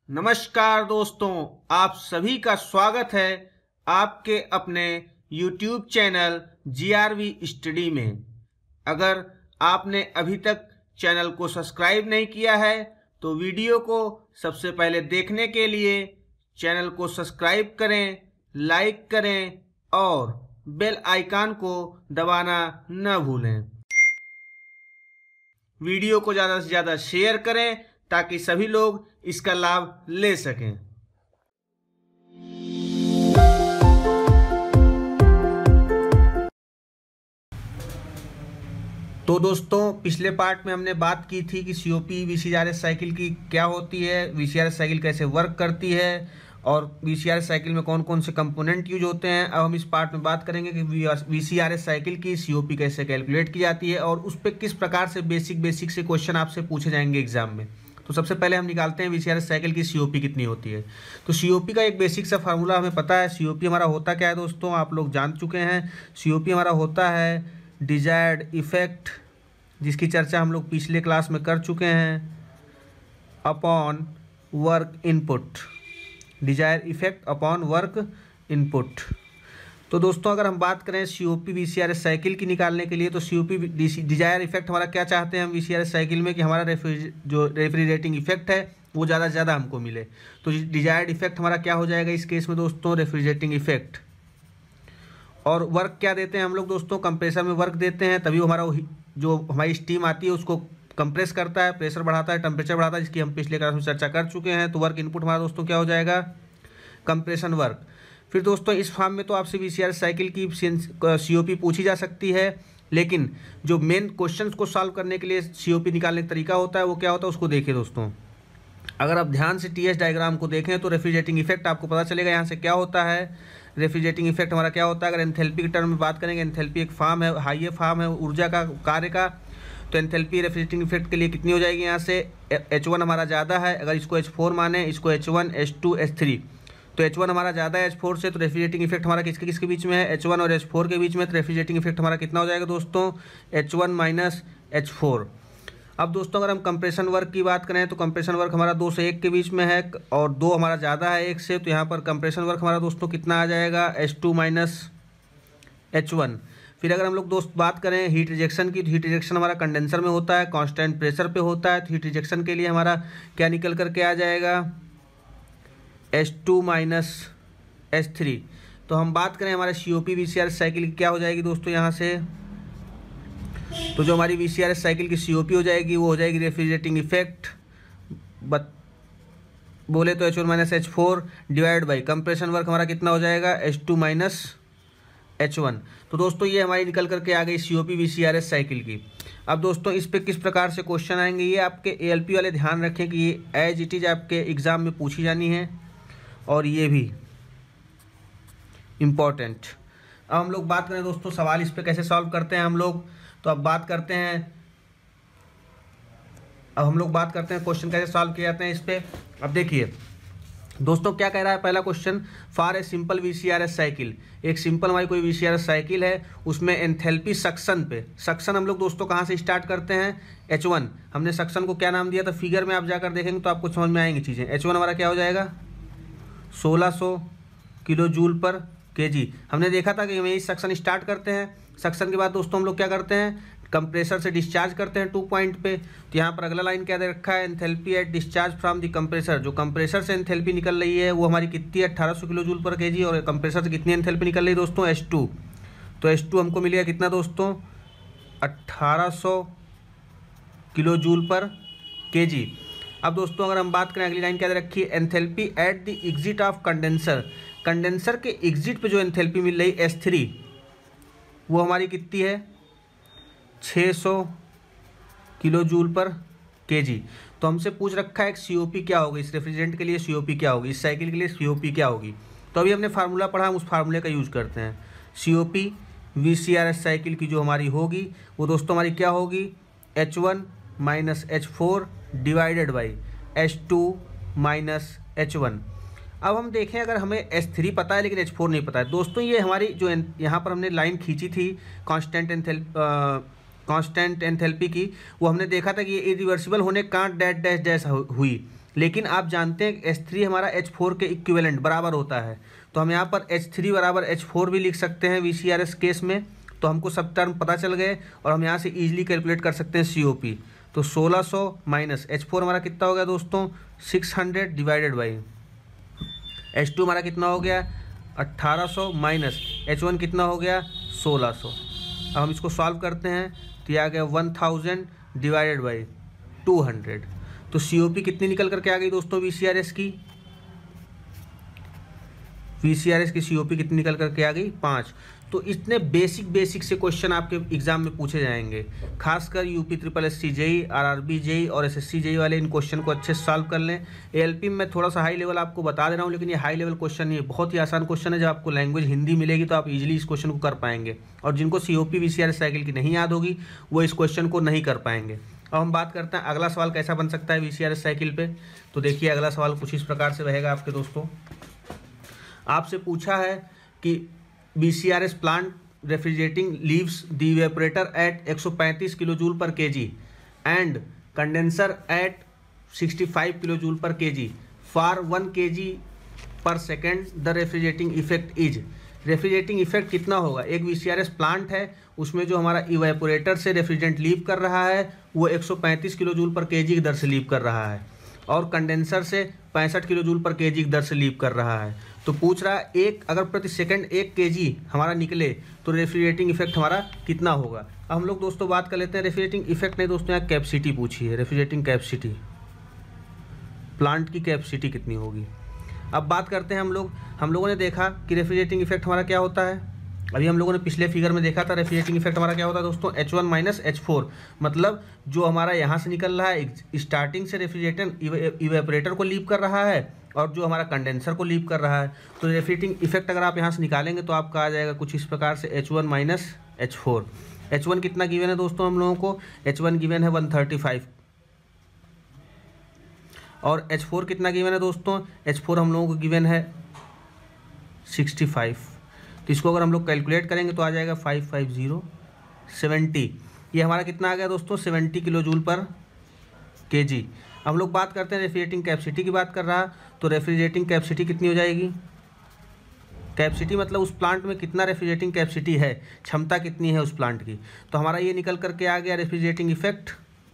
नमस्कार दोस्तों, आप सभी का स्वागत है आपके अपने YouTube चैनल GRV स्टडी में। अगर आपने अभी तक चैनल को सब्सक्राइब नहीं किया है तो वीडियो को सबसे पहले देखने के लिए चैनल को सब्सक्राइब करें, लाइक करें और बेल आइकन को दबाना न भूलें। वीडियो को ज़्यादा से ज़्यादा शेयर करें ताकि सभी लोग इसका लाभ ले सकें। तो दोस्तों, पिछले पार्ट में हमने बात की थी कि सीओपी वीसीआरएस साइकिल की क्या होती है, वीसीआरएस साइकिल कैसे वर्क करती है और वीसीआरएस साइकिल में कौन कौन से कंपोनेंट यूज होते हैं। अब हम इस पार्ट में बात करेंगे कि वीसीआरएस साइकिल की सीओपी कैसे कैलकुलेट की जाती है और उस पर किस प्रकार से बेसिक से क्वेश्चन आपसे पूछे जाएंगे एग्जाम में। तो सबसे पहले हम निकालते हैं वीसीआरएस साइकिल की सीओपी कितनी होती है। तो सीओपी का एक बेसिक सा फार्मूला हमें पता है। सीओपी हमारा होता क्या है दोस्तों, आप लोग जान चुके हैं। सीओपी हमारा होता है डिजायर्ड इफेक्ट, जिसकी चर्चा हम लोग पिछले क्लास में कर चुके हैं, upon work input. Desire effect upon work input. तो दोस्तों, अगर हम बात करें सीओपी वीसीआरएस साइकिल की निकालने के लिए, तो सीओपी डिजायर इफेक्ट हमारा क्या चाहते हैं हम वीसीआरएस साइकिल में कि हमारा जो रेफ्रिजरेटिंग इफेक्ट है वो ज़्यादा से ज़्यादा हमको मिले। तो डिजायर्ड इफेक्ट हमारा क्या हो जाएगा इस केस में दोस्तों, रेफ्रिजरेटिंग इफेक्ट। और वर्क क्या देते हैं हम लोग दोस्तों, कंप्रेसर में वर्क देते हैं, तभी हमारा जो हमारी स्टीम आती है उसको कंप्रेस करता है, प्रेशर बढ़ाता है, टेम्परेचर बढ़ाता है, जिसकी हम पिछले क्लास में चर्चा कर चुके हैं। तो वर्क इनपुट हमारा दोस्तों क्या हो जाएगा, कंप्रेशन वर्क। फिर दोस्तों, इस फॉर्म में तो आपसे वीसीआरएस साइकिल की सीओपी पूछी जा सकती है, लेकिन जो मेन क्वेश्चंस को सॉल्व करने के लिए सीओपी निकालने का तरीका होता है वो क्या होता है उसको देखिए दोस्तों। अगर आप ध्यान से टीएस डायग्राम को देखें तो रेफ्रिजरेटिंग इफेक्ट आपको पता चलेगा यहाँ से क्या होता है। रेफ्रिजरेटिंग इफेक्ट हमारा क्या होता है, अगर एंथैल्पी के टर्म में बात करेंगे, एंथैल्पी एक फॉर्म है, हाई फॉर्म है ऊर्जा का, कार्य का। तो एंथैल्पी रेफ्रिजरेटिंग इफेक्ट के लिए कितनी हो जाएगी, यहाँ से H1 हमारा ज़्यादा है, अगर इसको H4 माने, इसको H1 H2 H3, तो H1 हमारा ज़्यादा है H4 से, तो रेफ्रिजरेटिंग इफेक्ट हमारा किसके किसके बीच में है, H1 और H4 के बीच में। तो रेफ्रिजरेटिंग इफेक्ट हमारा कितना हो जाएगा दोस्तों, H1 माइनस H4। अब दोस्तों, अगर हम कंप्रेशन वर्क की बात करें तो कंप्रेशन वर्क हमारा 2 से 1 के बीच में है और 2 हमारा ज़्यादा है 1 से, तो यहाँ पर कंप्रेशन वर्क हमारा दोस्तों कितना आ जाएगा, H2 माइनस H1। फिर अगर हम लोग दोस्त बात करें हीट रिजेक्शन की, तो हीट रिजेक्शन हमारा कंडेंसर में होता है, कांस्टेंट प्रेशर पे होता है। तो हीट रिजेक्शन के लिए हमारा क्या निकल करके आ जाएगा, H2 माइनस H3। तो हम बात करें हमारे सीओपी वीसीआरएस साइकिल की क्या हो जाएगी दोस्तों, यहाँ से तो जो हमारी वीसीआरएस साइकिल की सीओपी हो जाएगी वो हो जाएगी रेफ्रिजरेटिंग इफेक्ट बोले तो H1 minus H4 divide by compression work हमारा कितना हो जाएगा, H2 माइनस H1। तो दोस्तों, ये हमारी निकल करके आ गई सीओपी वीसीआरएस साइकिल की। अब दोस्तों, इस पे किस प्रकार से क्वेश्चन आएंगे ये आपके एएलपी वाले ध्यान रखें कि ये एज इट इज़ आपके एग्जाम में पूछी जानी है और ये भी इम्पॉर्टेंट। अब हम लोग बात करें दोस्तों सवाल इस पे कैसे सॉल्व करते हैं हम लोग, तो अब हम लोग बात करते हैं क्वेश्चन कैसे सॉल्व किए जाते हैं इस पे। अब देखिए दोस्तों, क्या कह रहा है पहला question, for a simple VCRS cycle. एक सिंपल हमारी कोई वीसीआरएस साइकिल है, उसमें एंथैल्पी सक्शन पे, सक्शन हम लोग दोस्तों कहाँ से स्टार्ट करते हैं, H1। हमने सक्शन को क्या नाम दिया था, फिगर में आप जाकर देखेंगे तो आपको समझ में आएंगी चीज़ें। H1 हमारा क्या हो जाएगा, 1600 किलो जूल पर केजी। हमने देखा था कि हम यही सक्शन स्टार्ट करते हैं। सक्शन के बाद दोस्तों हम लोग क्या करते हैं, कंप्रेसर से डिस्चार्ज करते हैं 2 पॉइंट पे। तो यहाँ पर अगला लाइन क्या दे रखा है, enthalpy at discharge from the compressor. जो कंप्रेसर से एंथैल्पी निकल रही है वो हमारी कितनी है, 1800 किलो जूल पर केजी, और कंप्रेसर से कितनी एंथैल्पी निकल रही है दोस्तों, H2। तो H2 हमको मिलेगा कितना दोस्तों, 1800 किलो जूल पर केजी। अब दोस्तों, अगर हम बात करें अगली लाइन क्या दे रखी है, enthalpy at the exit of condenser. Condenser के एग्जिट पे जो एंथैल्पी मिल रही है H3, वो हमारी कितनी है, 600 किलो जूल पर केजी। तो हमसे पूछ रखा है सीओपी क्या होगी, इस रेफ्रिजरेंट के लिए सीओपी क्या होगी, इस साइकिल के लिए सीओपी क्या होगी। तो अभी हमने फार्मूला पढ़ा, हम उस फार्मूले का यूज करते हैं। सीओपी वीसीआरएस साइकिल की जो हमारी होगी वो दोस्तों हमारी क्या होगी, H1 minus H4 divided by H2 minus H1। अब हम देखें, अगर हमें H3 पता है लेकिन H4 नहीं पता है दोस्तों, ये हमारी जो यहाँ पर हमने लाइन खींची थी कांस्टेंट एंथैल्पी की, वो हमने देखा था कि ये इरिवर्सिबल होने का डैश डैश डैश हुई, लेकिन आप जानते हैं H3 हमारा H4 के इक्विवेलेंट बराबर होता है, तो हम यहाँ पर H3 बराबर H4 भी लिख सकते हैं VCRS केस में। तो हमको सब टर्म पता चल गए और हम यहाँ से ईजिली कैलकुलेट कर सकते हैं COP। तो 1600 माइनस H4 हमारा कितना हो गया दोस्तों 600 डिवाइडेड बाई H2 हमारा कितना हो गया 1800 माइनस H1 कितना हो गया 1600। अब हम इसको सॉल्व करते हैं तो यह आ गया 1000 डिवाइडेड बाई 200। तो COP कितनी निकल करके आ गई दोस्तों VCRS की COP कितनी निकल करके आ गई 5। तो इतने बेसिक से क्वेश्चन आपके एग्जाम में पूछे जाएंगे, खासकर UP SSC JEE RRB JEE और SSC JEE वाले इन क्वेश्चन को अच्छे से सॉल्व कर लें। ALP में थोड़ा सा हाई लेवल आपको बता दे रहा हूँ, लेकिन ये हाई लेवल क्वेश्चन नहीं है, बहुत ही आसान क्वेश्चन है। जब आपको लैंग्वेज हिंदी मिलेगी तो आप इजीली इस क्वेश्चन को कर पाएंगे, और जिनको COP VCRS साइकिल की नहीं याद होगी वो इस क्वेश्चन को नहीं कर पाएंगे। अब हम बात करते हैं अगला सवाल कैसा बन सकता है VCRS साइकिल पे। तो देखिए अगला सवाल कुछ इस प्रकार से रहेगा आपके दोस्तों। आपसे पूछा है कि VCRS plant refrigerating leaves the evaporator at 135 kilo joule per kg and condenser at 65 kilo joule per kg for 1 kg per second the refrigerating effect is. Refrigerating effect कितना होगा, एक VCRS प्लांट है उसमें जो हमारा इवेपोरेटर से refrigerant leave कर रहा है वो 135 किलो जूल पर kg की दर से लीव कर रहा है, और कंडेंसर से 65 किलो जूल पर kg की दर से लीव कर रहा है। तो पूछ रहा है एक अगर प्रति सेकंड 1 kg हमारा निकले तो रेफ्रिजरेटिंग इफेक्ट हमारा कितना होगा। अब हम लोग दोस्तों बात कर लेते हैं रेफ्रिजरेटिंग इफेक्ट नहीं दोस्तों, यहाँ कैपेसिटी पूछी है, रेफ्रिजरेटिंग कैपेसिटी, प्लांट की कैपेसिटी कितनी होगी। अब बात करते हैं हम लोगों ने देखा कि रेफ्रिजरेटिंग इफेक्ट हमारा क्या होता है। अभी हम लोगों ने पिछले फिगर में देखा था रेफ्रिजरेटिंग इफेक्ट हमारा क्या होता है दोस्तों H1 माइनस H4, मतलब जो हमारा यहाँ से निकल रहा है स्टार्टिंग से रेफ्रिजरेटर इवेपोरेटर को लीव कर रहा है और जो हमारा कंडेंसर को लीव कर रहा है। तो रेफ्रिजरेटिंग इफेक्ट अगर आप यहाँ से निकालेंगे तो आपका आ जाएगा कुछ इस प्रकार से H1 माइनस H4। H1 कितना गिवन है दोस्तों हम लोगों को, H1 गिवन है 135 और H4 कितना गिवन है दोस्तों, H4 हम लोगों को गिवन है 65। तो इसको अगर हम लोग कैलकुलेट करेंगे तो आ जाएगा 550 70। ये हमारा कितना आ गया दोस्तों 70 किलो जूल पर kg। हम लोग बात करते हैं रेफ्रिजरेटिंग कैपेसिटी की बात कर रहा, तो रेफ्रिजरेटिंग कैपेसिटी कितनी हो जाएगी, कैपेसिटी मतलब उस प्लांट में कितना रेफ्रिजरेटिंग कैपेसिटी है, क्षमता कितनी है उस प्लांट की। तो हमारा ये निकल करके आ गया रेफ्रिजरेटिंग इफेक्ट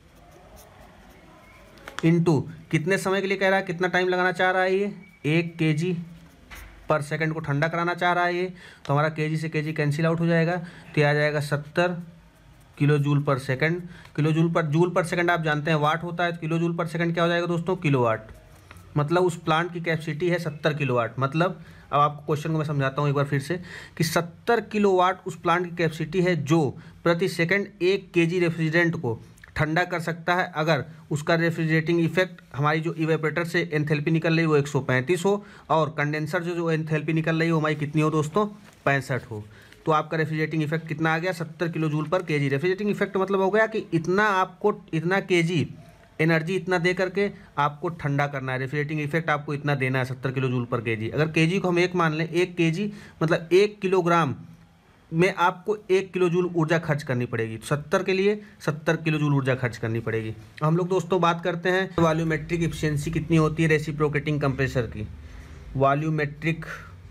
इनटू कितने समय के लिए कह रहा है, कितना टाइम लगाना चाह रहा है ये 1 kg पर सेकंड को ठंडा कराना चाह रहा है ये। तो हमारा kg से kg कैंसिल आउट हो जाएगा, तो ये आ जाएगा 70 kilo joule per second. Joule per second आप जानते हैं वाट होता है, तो किलो जूल पर सेकंड क्या हो जाएगा दोस्तों किलोवाट, मतलब उस प्लांट की कैपेसिटी है 70 किलोवाट। मतलब अब आपको क्वेश्चन को मैं समझाता हूँ एक बार फिर से कि 70 किलोवाट उस प्लांट की कैपेसिटी है जो प्रति सेकंड 1 kg रेफ्रिजरेंट को ठंडा कर सकता है अगर उसका रेफ्रिजरेटिंग इफेक्ट हमारी जो इवेपोरेटर से एंथैल्पी निकल रही है वो 135 हो और कंडेंसर जो एंथैल्पी निकल रही है वो हमारी कितनी हो दोस्तों 65 हो। तो आपका रेफ्रिजरेटिंग इफेक्ट कितना आ गया 70 kilo joule per kg। Refrigerating effect मतलब हो गया कि इतना kg एनर्जी इतना दे करके आपको ठंडा करना है। रेफ्रिजरेटिंग इफेक्ट आपको इतना देना है 70 किलो जूल पर kg। अगर kg को हम 1 मान लें, 1 kg मतलब 1 किलोग्राम में आपको 1 किलो जूल ऊर्जा खर्च करनी पड़ेगी। तो 70 के लिए 70 किलो जूल ऊर्जा खर्च करनी पड़ेगी। हम लोग दोस्तों बात करते हैं वॉल्यूमेट्रिक एफिशिएंसी कितनी होती है रेसिप्रोकेटिंग कंप्रेसर की। Volumetric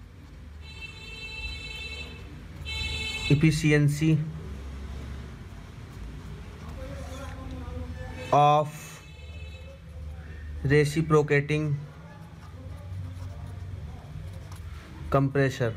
efficiency of reciprocating compressor.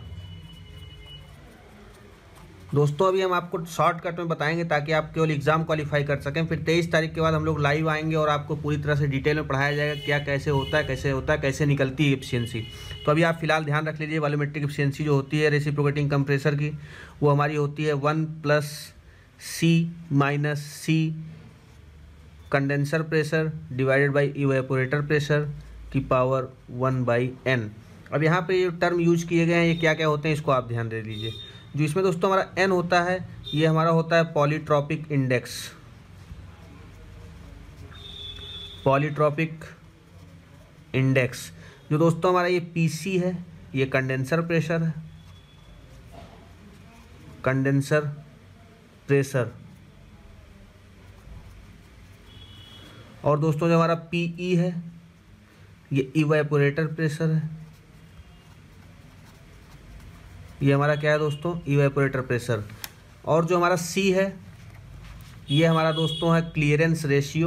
दोस्तों अभी हम आपको शॉर्टकट में बताएंगे ताकि आप केवल एग्जाम क्वालिफाई कर सकें। फिर 23 तारीख के बाद हम लोग लाइव आएंगे और आपको पूरी तरह से डिटेल में पढ़ाया जाएगा क्या कैसे होता है कैसे निकलती है एफिशिएंसी। तो अभी आप फिलहाल ध्यान रख लीजिए वॉल्यूमेट्रिक एफिशिएंसी जो होती है रेसिप्रोकेटिंग कंप्रेसर की वो हमारी होती है 1 + C - condenser pressure divided by evaporator pressure की पावर 1/n। अब यहाँ पे ये टर्म यूज किए गए हैं ये क्या क्या होते हैं इसको आप ध्यान दे लीजिए। जो इसमें दोस्तों हमारा n होता है ये हमारा होता है पॉलीट्रॉपिक इंडेक्स। पॉलीट्रॉपिक इंडेक्स जो दोस्तों हमारा ये PC है, ये कंडेंसर प्रेशर है, कंडेंसर प्रेशर। और दोस्तों जो हमारा PE है ये इवेपोरेटर प्रेशर है। ये हमारा क्या है दोस्तों, इवेपोरेटर प्रेशर। और जो हमारा सी है ये हमारा दोस्तों है क्लियरेंस रेशियो।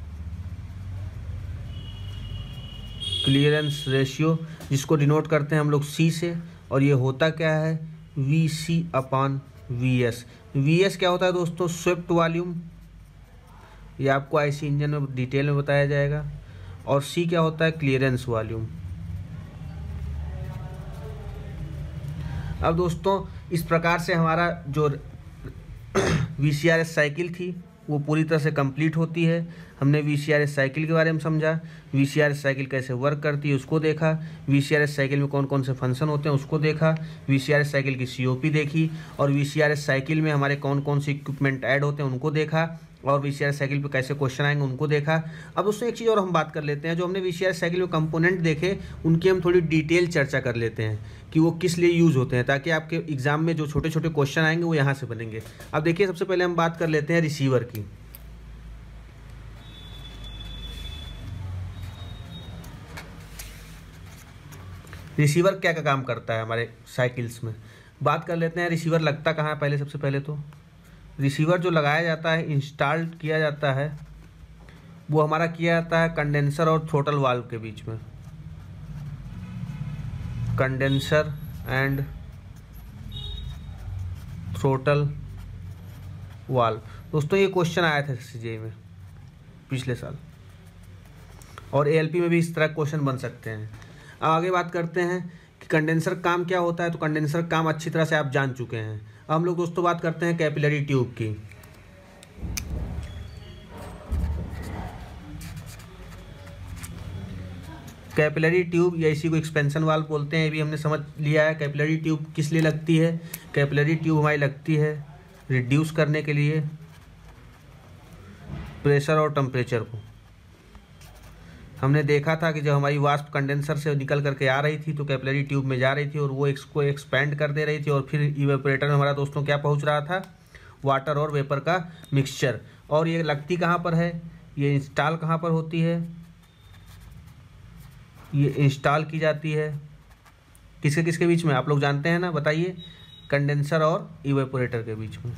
क्लियरेंस रेशियो जिसको डिनोट करते हैं हम लोग सी से, और ये होता क्या है, V C upon V S. V S क्या होता है दोस्तों, स्वेप्ट वॉल्यूम, ये आपको आईसी इंजन में डिटेल में बताया जाएगा। और सी क्या होता है, क्लियरेंस वॉल्यूम। अब दोस्तों इस प्रकार से हमारा जो वीसीआरएस साइकिल थी वो पूरी तरह से कंप्लीट होती है। हमने वीसीआरएस साइकिल के बारे में समझा, वीसीआरएस साइकिल कैसे वर्क करती है उसको देखा, वीसीआरएस साइकिल में कौन कौन से फंक्शन होते हैं उसको देखा, वीसीआरएस साइकिल की सीओपी देखी, और वीसीआरएस साइकिल में हमारे कौन कौन से इक्विपमेंट ऐड होते हैं उनको देखा, और वीसीआरएस साइकिल पे कैसे क्वेश्चन आएंगे उनको देखा। अब उसमें एक चीज़ और हम बात कर लेते हैं, जो हमने वीसीआरएस साइकिल में कंपोनेंट देखे उनकी हम थोड़ी डिटेल चर्चा कर लेते हैं कि वो किस लिए यूज़ होते हैं, ताकि आपके एग्जाम में जो छोटे छोटे क्वेश्चन आएंगे वो यहाँ से बनेंगे। अब देखिए सबसे पहले हम बात कर लेते हैं रिसीवर की। रिसीवर क्या क्या काम करता है हमारे साइकिल्स में, बात कर लेते हैं। रिसीवर लगता कहाँ है, पहले सबसे पहले तो रिसीवर जो लगाया जाता है, इंस्टॉल किया जाता है, वो हमारा किया जाता है कंडेंसर और थ्रोटल वाल्व के बीच में। Condenser and throttle valve. दोस्तों ये क्वेश्चन आया था सीजे में पिछले साल, और एएलपी में भी इस तरह क्वेश्चन बन सकते हैं। अब आगे बात करते हैं कि कंडेंसर काम क्या होता है। तो कंडेंसर काम अच्छी तरह से आप जान चुके हैं। अब हम लोग दोस्तों बात करते हैं कैपिलरी ट्यूब की। कैपिलरी ट्यूब या इसी को एक्सपेंशन वाल्व बोलते हैं, ये भी हमने समझ लिया है। कैपिलरी ट्यूब किस लिए लगती है, कैपिलरी ट्यूब हमारी लगती है रिड्यूस करने के लिए प्रेशर और टेम्परेचर को। हमने देखा था कि जब हमारी वाष्प कंडेंसर से निकल करके आ रही थी तो कैपिलरी ट्यूब में जा रही थी और वो इसको एक्सपेंड कर दे रही थी, और फिर इवेपोरेटर में हमारा दोस्तों क्या पहुंच रहा था, वाटर और वेपर का मिक्सचर। और ये लगती कहाँ पर है, ये इंस्टॉल कहाँ पर होती है, ये इंस्टॉल की जाती है किसके किसके बीच में, आप लोग जानते हैं ना, बताइए, कंडेंसर और इवेपोरेटर के बीच में।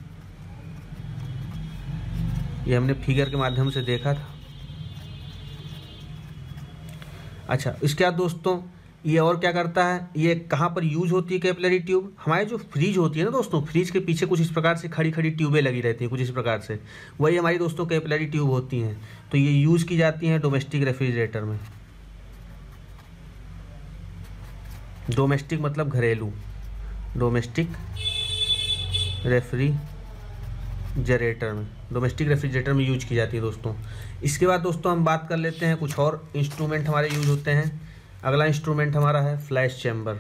ये हमने फिगर के माध्यम से देखा था। अच्छा, इसके बाद दोस्तों ये और क्या करता है, ये कहाँ पर यूज होती है कैपिलरी ट्यूब, हमारे जो फ्रिज होती है ना दोस्तों, फ्रिज के पीछे कुछ इस प्रकार से खड़ी खड़ी ट्यूबें लगी रहती हैं कुछ इस प्रकार से, वही हमारी दोस्तों कैपिलरी ट्यूब होती हैं। तो ये यूज़ की जाती हैं डोमेस्टिक रेफ्रिजरेटर में। डोमेस्टिक मतलब घरेलू, डोमेस्टिक रेफ्रिजरेटर में, डोमेस्टिक रेफ्रिजरेटर में यूज की जाती है दोस्तों। इसके बाद दोस्तों हम बात कर लेते हैं कुछ और इंस्ट्रूमेंट हमारे यूज होते हैं। अगला इंस्ट्रूमेंट हमारा है फ्लैश चैम्बर।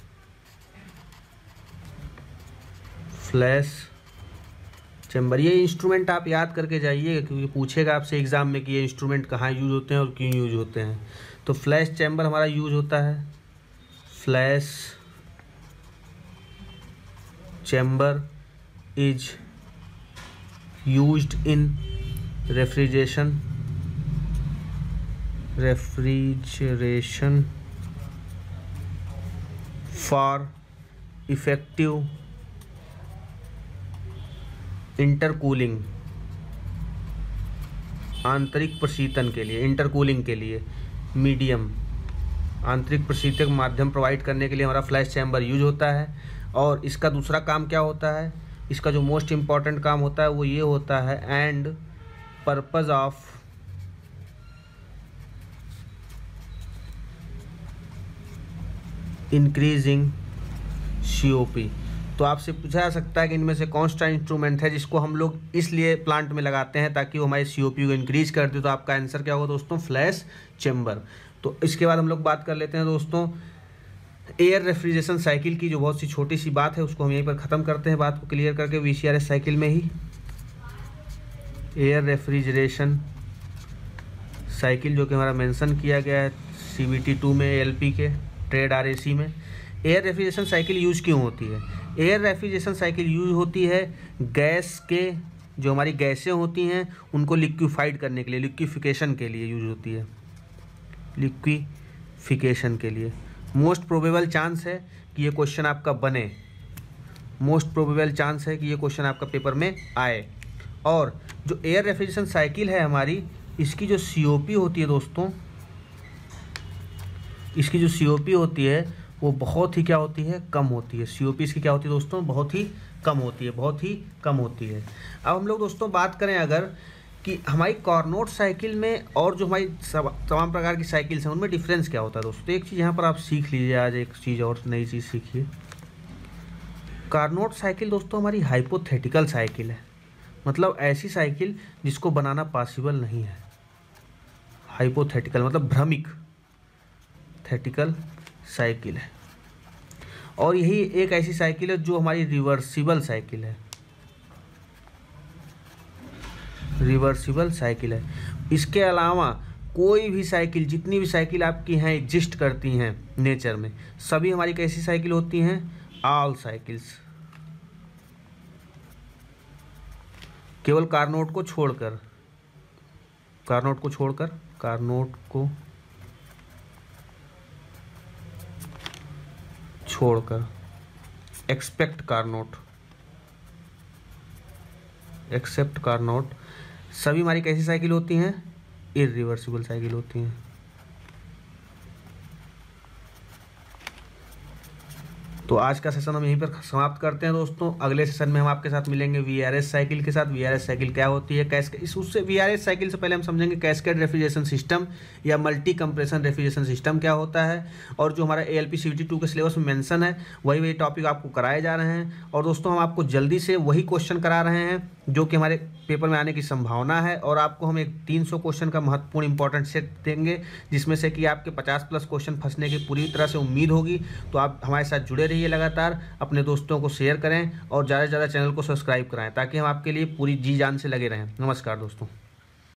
फ्लैश चैम्बर, ये इंस्ट्रूमेंट आप याद करके जाइए क्योंकि पूछेगा आपसे एग्जाम में कि ये इंस्ट्रूमेंट कहाँ यूज होते हैं और क्यों यूज होते हैं। तो फ्लैश चैम्बर हमारा यूज होता है, flash chamber is used in refrigeration for effective intercooling, आंतरिक प्रशीतन के लिए, इंटरकूलिंग के लिए, मीडियम आंतरिक प्रशीतक माध्यम प्रोवाइड करने के लिए हमारा फ्लैश चैम्बर यूज होता है। और इसका दूसरा काम क्या होता है, इसका जो मोस्ट इम्पॉर्टेंट काम होता है वो ये होता है, and purpose of increasing COP. तो आपसे पूछा जा सकता है कि इनमें से कौन सा इंस्ट्रूमेंट है जिसको हम लोग इसलिए प्लांट में लगाते हैं ताकि वो हमारे सीओपी को इंक्रीज कर दे। तो आपका आंसर क्या होगा दोस्तों, फ्लैश चैम्बर। तो इसके बाद हम लोग बात कर लेते हैं दोस्तों एयर रेफ्रिजरेशन साइकिल की, जो बहुत सी छोटी सी बात है उसको हम यहीं पर ख़त्म करते हैं, बात को क्लियर करके वीसीआरएस साइकिल में ही। एयर रेफ्रिजरेशन साइकिल जो कि हमारा मेंशन किया गया है CBT 2 में, ALP के ट्रेड RAC में। एयर रेफ्रिजरेशन साइकिल यूज़ क्यों होती है, एयर रेफ्रिजरेशन साइकिल यूज़ होती है गैस के, जो हमारी गैसें होती हैं उनको लिक्विफाइड करने के लिए, लिक्विफिकेशन के लिए यूज होती है। लिक्विफिकेशन के लिए। मोस्ट प्रोबेबल चांस है कि ये क्वेश्चन आपका बने, मोस्ट प्रोबेबल चांस है कि ये क्वेश्चन आपका पेपर में आए। और जो एयर रेफ्रिजरेशन साइकिल है हमारी, इसकी जो COP होती है दोस्तों, इसकी जो COP होती है वो बहुत ही क्या होती है, कम होती है। COP इसकी क्या होती है दोस्तों, बहुत ही कम होती है, बहुत ही कम होती है। अब हम लोग दोस्तों बात करें अगर कि हमारी कार्नोट साइकिल में और जो हमारी तमाम प्रकार की साइकिल्स हैं उनमें डिफरेंस क्या होता है दोस्तों। तो एक चीज़ यहाँ पर आप सीख लीजिए, आज एक चीज़ और नई चीज़ सीखिए। कार्नोट साइकिल दोस्तों हमारी हाइपोथेटिकल साइकिल है, मतलब ऐसी साइकिल जिसको बनाना पॉसिबल नहीं है। हाइपोथेटिकल मतलब भ्रमिक थेटिकल साइकिल है। और यही एक ऐसी साइकिल है जो हमारी रिवर्सिबल साइकिल है, रिवर्सिबल साइकिल है। इसके अलावा कोई भी साइकिल, जितनी भी साइकिल आपकी हैं एग्जिस्ट करती हैं नेचर में, सभी हमारी कैसी साइकिल होती हैं, ऑल साइकिल्स, केवल कार्नोट को छोड़कर, कार्नोट को छोड़कर, कार्नोट को छोड़कर, एक्सेप्ट कार्नोट, एक्सेप्ट कार्नोट, सभी हमारी कैसी साइकिल होती हैं, इरिवर्सिबल साइकिल होती हैं। तो आज का सेशन हम यहीं पर समाप्त करते हैं दोस्तों। अगले सेशन में हम आपके साथ मिलेंगे VRS साइकिल के साथ। VRS साइकिल क्या होती है, उससे VRS साइकिल से पहले हम समझेंगे कैस्केड रेफ्रिजरेशन सिस्टम या मल्टी कंप्रेशन रेफ्रिजरेशन सिस्टम क्या होता है, और जो हमारा ALP CBT 2 के सिलेबस में मेंशन है वही टॉपिक आपको कराए जा रहे हैं। और दोस्तों हम आपको जल्दी से वही क्वेश्चन करा रहे हैं जो कि हमारे पेपर में आने की संभावना है, और आपको हम एक 300 क्वेश्चन का महत्वपूर्ण इंपॉर्टेंट सेट देंगे जिसमें से कि आपके 50+ क्वेश्चन फंसने की पूरी तरह से उम्मीद होगी। तो आप हमारे साथ जुड़े रहिए, लगातार अपने दोस्तों को शेयर करें और ज़्यादा से ज़्यादा चैनल को सब्सक्राइब कराएं ताकि हम आपके लिए पूरी जी जान से लगे रहें। नमस्कार दोस्तों।